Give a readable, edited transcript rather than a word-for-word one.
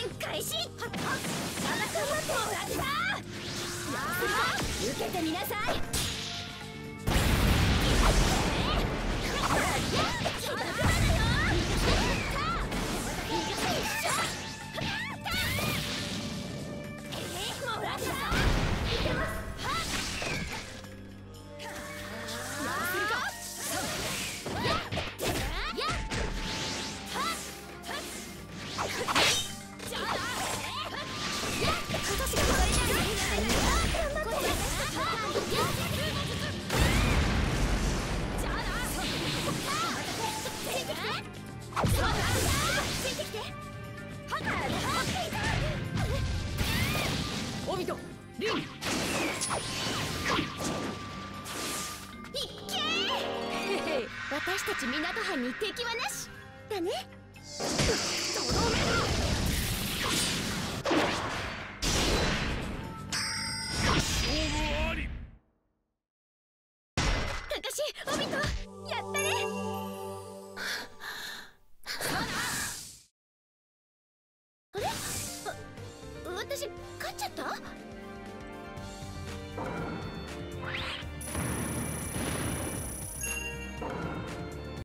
開始。はっはっ、もらった。受けてみなさい。オビト、リン。いっけー。私たち港藩に敵はなしだね。とどめろ。 勝負あり。 かかし、オビト、やったね。あれ？私勝っちゃった？